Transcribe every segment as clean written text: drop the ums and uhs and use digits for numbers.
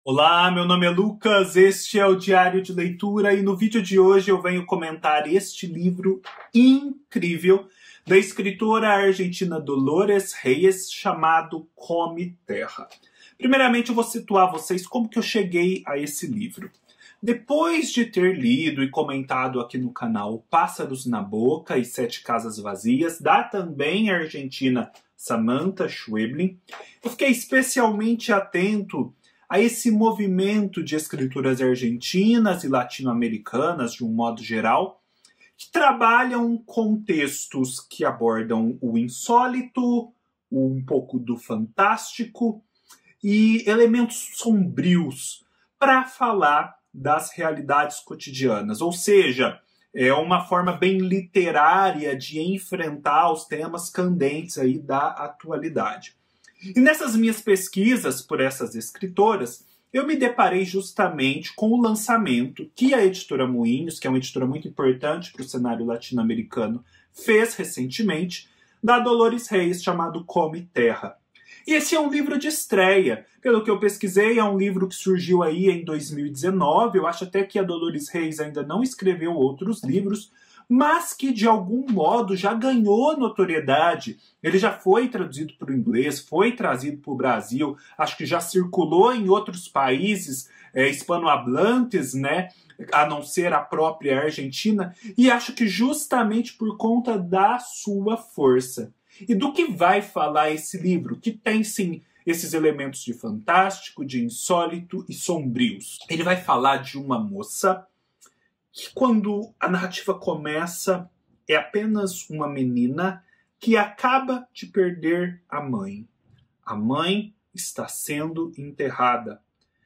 Olá, meu nome é Lucas, este é o Diário de Leitura e no vídeo de hoje eu venho comentar este livro incrível da escritora argentina Dolores Reyes chamado Come Terra. Primeiramente eu vou situar vocês como que eu cheguei a esse livro. Depois de ter lido e comentado aqui no canal Pássaros na Boca e Sete Casas Vazias, da também argentina Samantha Schweblin, eu fiquei especialmente atento a esse movimento de escrituras argentinas e latino-americanas, de um modo geral, que trabalham contextos que abordam o insólito, um pouco do fantástico e elementos sombrios para falar das realidades cotidianas. Ou seja, é uma forma bem literária de enfrentar os temas candentes aí da atualidade. E nessas minhas pesquisas por essas escritoras, eu me deparei justamente com o lançamento que a editora Moinhos, que é uma editora muito importante para o cenário latino-americano, fez recentemente, da Dolores Reyes, chamado Come Terra. E esse é um livro de estreia. Pelo que eu pesquisei, é um livro que surgiu aí em 2019. Eu acho até que a Dolores Reyes ainda não escreveu outros livros, mas que de algum modo já ganhou notoriedade. Ele já foi traduzido para o inglês, foi trazido para o Brasil, acho que já circulou em outros países hispanohablantes, né? A não ser a própria Argentina, e acho que justamente por conta da sua força. E do que vai falar esse livro? Que tem, sim, esses elementos de fantástico, de insólito e sombrios. Ele vai falar de uma moça que, quando a narrativa começa, é apenas uma menina que acaba de perder a mãe. A mãe está sendo enterrada.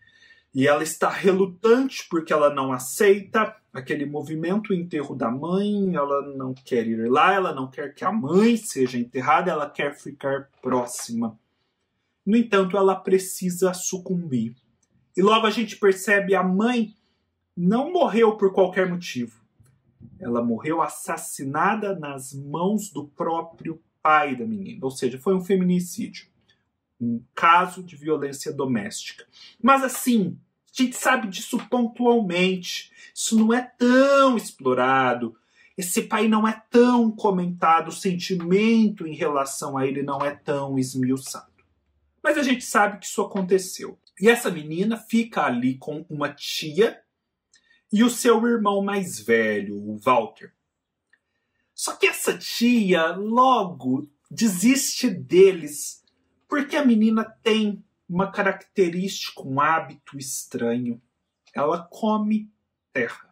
E ela está relutante porque ela não aceita aquele movimento, o enterro da mãe, ela não quer ir lá, ela não quer que a mãe seja enterrada, ela quer ficar próxima. No entanto, ela precisa sucumbir. E logo a gente percebe a mãe não morreu por qualquer motivo. Ela morreu assassinada nas mãos do próprio pai da menina. Ou seja, foi um feminicídio. Um caso de violência doméstica. Mas assim, a gente sabe disso pontualmente. Isso não é tão explorado. Esse pai não é tão comentado. O sentimento em relação a ele não é tão esmiuçado. Mas a gente sabe que isso aconteceu. E essa menina fica ali com uma tia e o seu irmão mais velho, o Walter. Só que essa tia logo desiste deles, porque a menina tem uma característica, um hábito estranho. Ela come terra.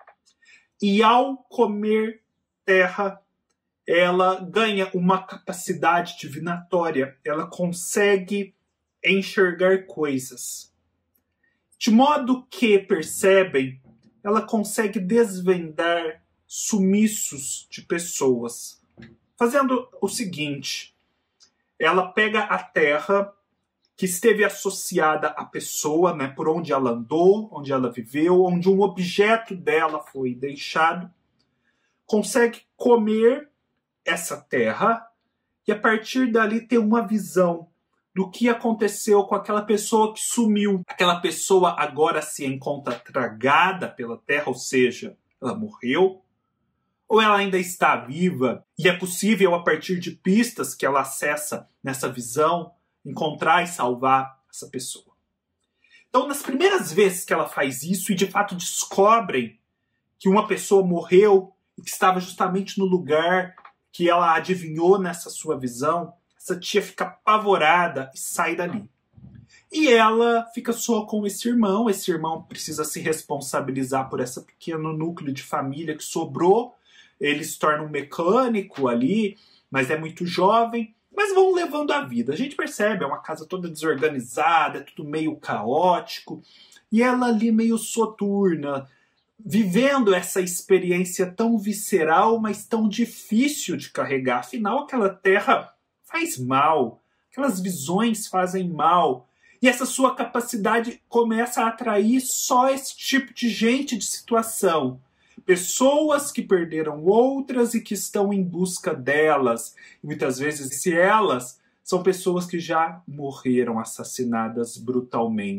E ao comer terra, ela ganha uma capacidade divinatória. Ela consegue enxergar coisas. De modo que, percebem, ela consegue desvendar sumiços de pessoas. Fazendo o seguinte, ela pega a terra que esteve associada à pessoa, né, por onde ela andou, onde ela viveu, onde um objeto dela foi deixado, consegue comer essa terra e a partir dali ter uma visão do que aconteceu com aquela pessoa que sumiu. Aquela pessoa agora se encontra tragada pela terra, ou seja, ela morreu, ou ela ainda está viva e é possível, a partir de pistas que ela acessa nessa visão, encontrar e salvar essa pessoa. Então, nas primeiras vezes que ela faz isso e de fato descobrem que uma pessoa morreu e que estava justamente no lugar que ela adivinhou nessa sua visão, essa tia fica apavorada e sai dali. E ela fica só com esse irmão precisa se responsabilizar por esse pequeno núcleo de família que sobrou, ele se torna um mecânico ali, mas é muito jovem, mas vão levando a vida. A gente percebe, é uma casa toda desorganizada, é tudo meio caótico, e ela ali meio soturna, vivendo essa experiência tão visceral, mas tão difícil de carregar. Afinal, aquela terra faz mal, aquelas visões fazem mal, e essa sua capacidade começa a atrair só esse tipo de gente, de situação. Pessoas que perderam outras e que estão em busca delas. E muitas vezes, se elas são pessoas que já morreram assassinadas brutalmente.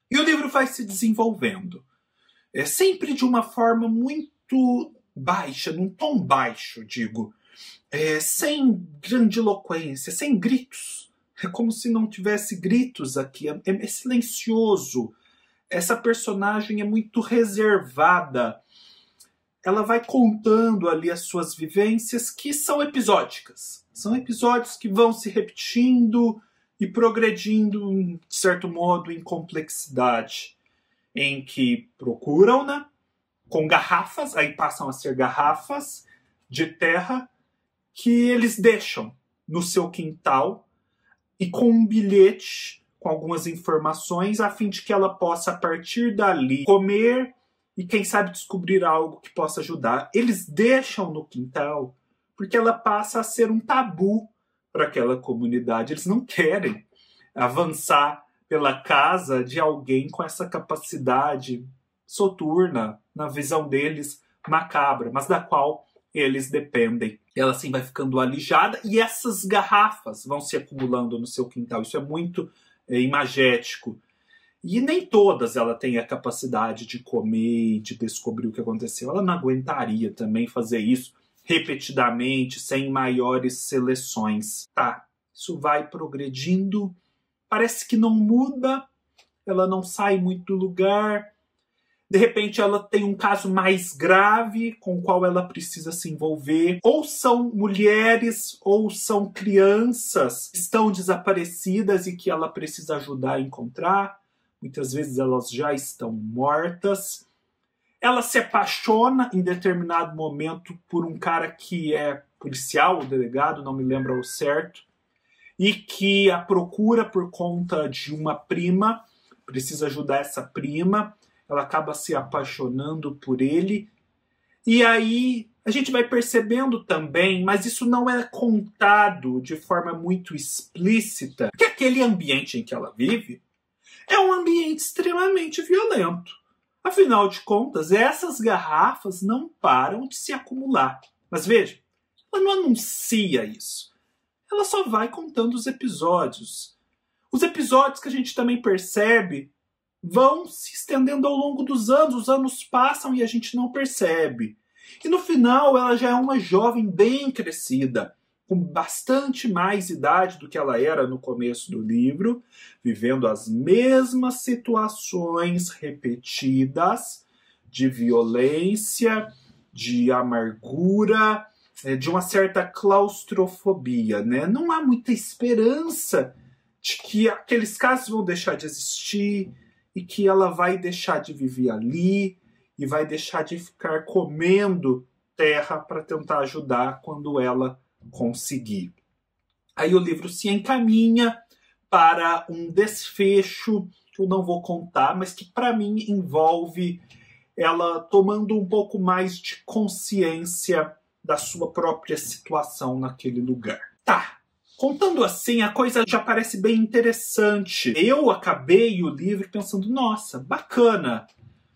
E o livro vai se desenvolvendo. É sempre de uma forma muito baixa, num tom baixo, digo. Sem grandiloquência, sem gritos. É como se não tivesse gritos aqui. É silencioso. Essa personagem é muito reservada. Ela vai contando ali as suas vivências, que são episódicas. São episódios que vão se repetindo e progredindo, de certo modo, em complexidade. Em que procuram-na com garrafas, aí passam a ser garrafas de terra, que eles deixam no seu quintal e com um bilhete com algumas informações a fim de que ela possa, a partir dali, comer e, quem sabe, descobrir algo que possa ajudar. Eles deixam no quintal porque ela passa a ser um tabu para aquela comunidade. Eles não querem avançar pela casa de alguém com essa capacidade soturna, na visão deles, macabra, mas da qual eles dependem. Ela assim vai ficando alijada e essas garrafas vão se acumulando no seu quintal. Isso é muito imagético. E nem todas ela tem a capacidade de comer e de descobrir o que aconteceu. Ela não aguentaria também fazer isso repetidamente, sem maiores seleções. Tá, isso vai progredindo. Parece que não muda. Ela não sai muito do lugar. De repente ela tem um caso mais grave com o qual ela precisa se envolver. Ou são mulheres, ou são crianças que estão desaparecidas e que ela precisa ajudar a encontrar. Muitas vezes elas já estão mortas. Ela se apaixona em determinado momento por um cara que é policial, ou delegado, não me lembro ao certo, e que a procura por conta de uma prima, precisa ajudar essa prima. Ela acaba se apaixonando por ele. E aí a gente vai percebendo também, mas isso não é contado de forma muito explícita, que aquele ambiente em que ela vive é um ambiente extremamente violento. Afinal de contas, essas garrafas não param de se acumular. Mas veja, ela não anuncia isso. Ela só vai contando os episódios. Os episódios que a gente também percebe vão se estendendo ao longo dos anos. Os anos passam e a gente não percebe. E no final ela já é uma jovem bem crescida, com bastante mais idade do que ela era no começo do livro, vivendo as mesmas situações repetidas de violência, de amargura, de uma certa claustrofobia, né? Não há muita esperança de que aqueles casos vão deixar de existir, e que ela vai deixar de viver ali e vai deixar de ficar comendo terra para tentar ajudar quando ela conseguir. Aí o livro se encaminha para um desfecho que eu não vou contar, mas que para mim envolve ela tomando um pouco mais de consciência da sua própria situação naquele lugar. Tá. Contando assim, a coisa já parece bem interessante. Eu acabei o livro pensando, nossa, bacana.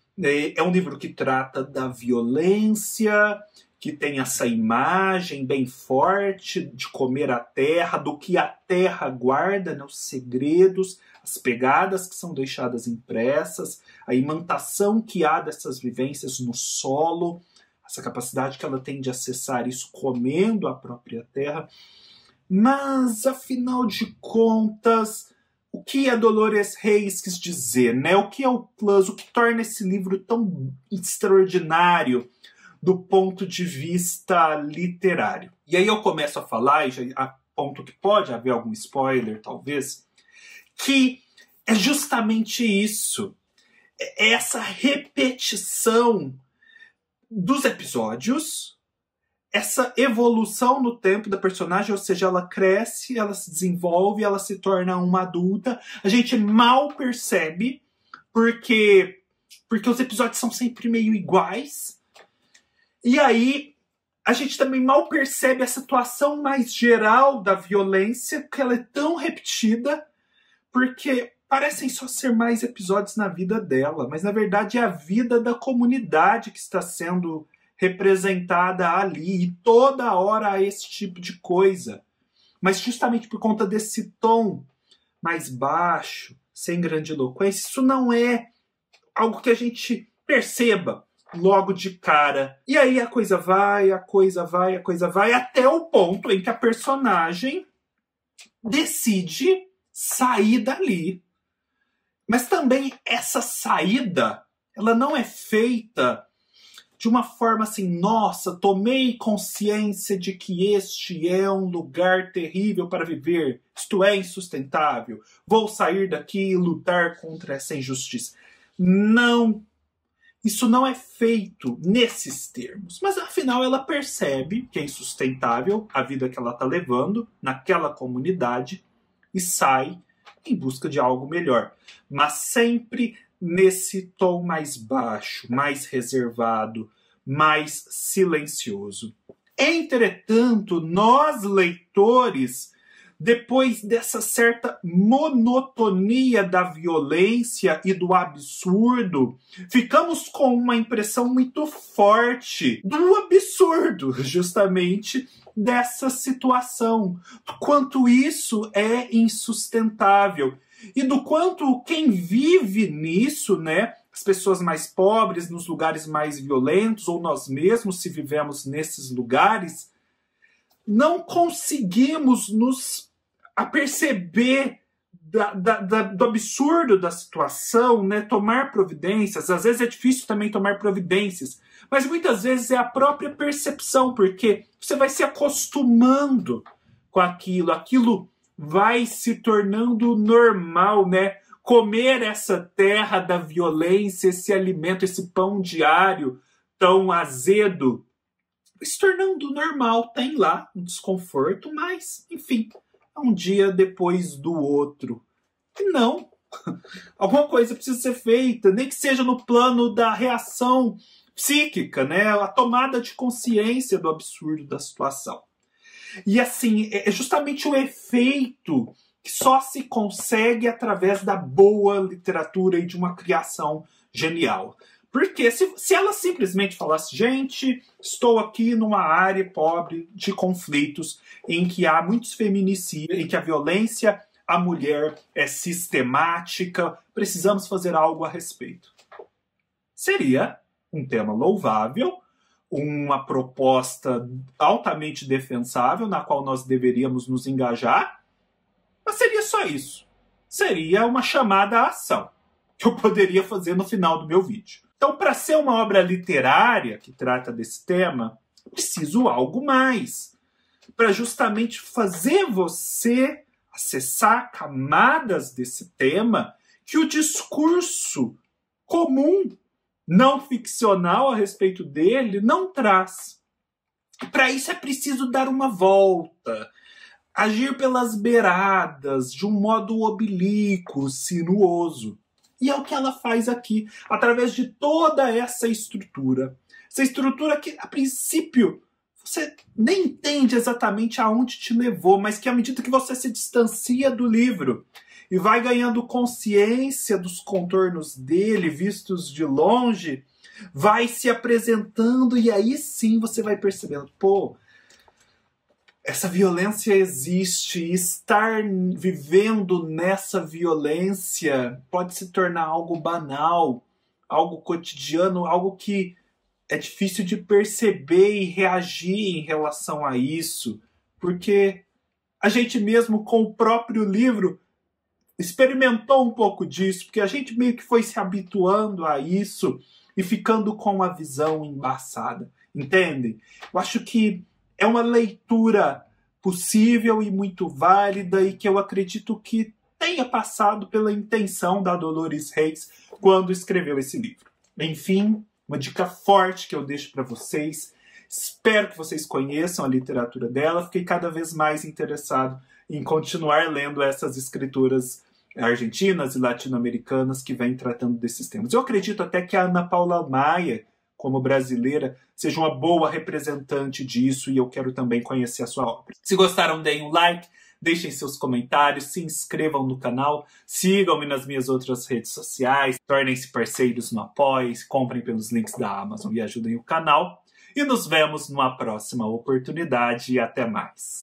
É um livro que trata da violência, que tem essa imagem bem forte de comer a terra, do que a terra guarda, né, os segredos, as pegadas que são deixadas impressas, a imantação que há dessas vivências no solo, essa capacidade que ela tem de acessar isso comendo a própria terra. Mas, afinal de contas, o que a Dolores Reis quis dizer, né? O que é o plus? O que torna esse livro tão extraordinário do ponto de vista literário? E aí eu começo a falar, e já aponto que pode haver algum spoiler, talvez, que é justamente isso. É essa repetição dos episódios, essa evolução no tempo da personagem, ou seja, ela cresce, ela se desenvolve, ela se torna uma adulta. A gente mal percebe, porque os episódios são sempre meio iguais. E aí, a gente também mal percebe a situação mais geral da violência, porque ela é tão repetida, porque parecem só ser mais episódios na vida dela, mas na verdade é a vida da comunidade que está sendo representada ali, e toda hora há esse tipo de coisa. Mas justamente por conta desse tom mais baixo, sem grandiloquência. Isso não é algo que a gente perceba logo de cara. E aí a coisa vai, até o ponto em que a personagem decide sair dali. Mas também essa saída, ela não é feita de uma forma assim, nossa, tomei consciência de que este é um lugar terrível para viver, isto é insustentável, vou sair daqui e lutar contra essa injustiça. Não, isso não é feito nesses termos, mas afinal ela percebe que é insustentável a vida que ela está levando naquela comunidade e sai em busca de algo melhor, mas sempre nesse tom mais baixo, mais reservado, mais silencioso. Entretanto, nós, leitores, depois dessa certa monotonia da violência e do absurdo, ficamos com uma impressão muito forte do absurdo, justamente, dessa situação. Do quanto isso é insustentável. E do quanto quem vive nisso, né, as pessoas mais pobres, nos lugares mais violentos, ou nós mesmos, se vivemos nesses lugares, não conseguimos nos aperceber do absurdo da situação, né, tomar providências. Às vezes é difícil também tomar providências, mas muitas vezes é a própria percepção, porque você vai se acostumando com aquilo vai se tornando normal, né? Comer essa terra da violência, esse alimento, esse pão diário tão azedo, se tornando normal. Tem lá um desconforto, mas, enfim, é um dia depois do outro. E não, alguma coisa precisa ser feita, nem que seja no plano da reação psíquica, né? A tomada de consciência do absurdo da situação. E assim, é justamente o efeito que só se consegue através da boa literatura e de uma criação genial. Porque se ela simplesmente falasse, gente, estou aqui numa área pobre de conflitos em que há muitos feminicídios, em que a violência à mulher é sistemática, precisamos fazer algo a respeito. Seria um tema louvável, uma proposta altamente defensável, na qual nós deveríamos nos engajar, mas seria só isso. Seria uma chamada à ação, que eu poderia fazer no final do meu vídeo. Então, para ser uma obra literária que trata desse tema, preciso algo mais. Para justamente fazer você acessar camadas desse tema que o discurso comum, não ficcional a respeito dele, não traz. Para isso é preciso dar uma volta, agir pelas beiradas, de um modo oblíquo, sinuoso. E é o que ela faz aqui, através de toda essa estrutura. Essa estrutura que, a princípio, você nem entende exatamente aonde te levou, mas que à medida que você se distancia do livro e vai ganhando consciência dos contornos dele, vistos de longe, vai se apresentando e aí sim você vai percebendo, pô, essa violência existe, e estar vivendo nessa violência pode se tornar algo banal, algo cotidiano, algo que é difícil de perceber e reagir em relação a isso, porque a gente mesmo com o próprio livro experimentou um pouco disso, porque a gente meio que foi se habituando a isso e ficando com a visão embaçada, entendem? Eu acho que é uma leitura possível e muito válida e que eu acredito que tenha passado pela intenção da Dolores Reis quando escreveu esse livro. Enfim, uma dica forte que eu deixo para vocês. Espero que vocês conheçam a literatura dela. Fiquei cada vez mais interessado em continuar lendo essas escritoras argentinas e latino-americanas que vêm tratando desses temas. Eu acredito até que a Ana Paula Maia, como brasileira, seja uma boa representante disso e eu quero também conhecer a sua obra. Se gostaram, deem um like, deixem seus comentários, se inscrevam no canal, sigam-me nas minhas outras redes sociais, tornem-se parceiros no Apoie, comprem pelos links da Amazon e ajudem o canal. E nos vemos numa próxima oportunidade e até mais.